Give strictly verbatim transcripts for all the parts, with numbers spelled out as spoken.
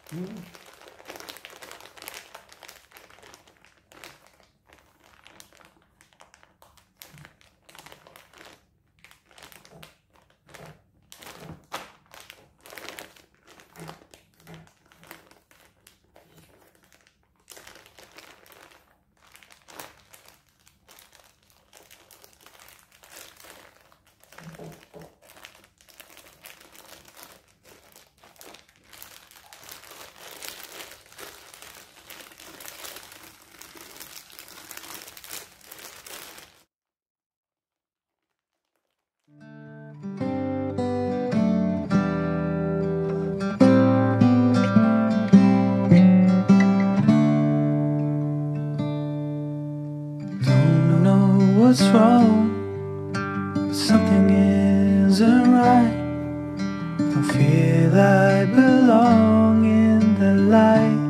Don't know what's wrong, but something isn't right. Don't feel I belong in the light.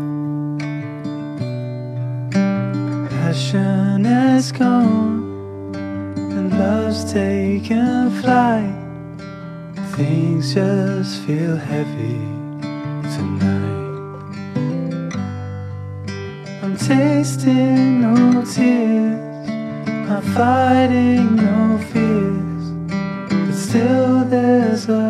Passion has gone and love's taken flight. Things just feel heavy tonight. I'm tasting no tears, I'm fighting no fears, but still there's a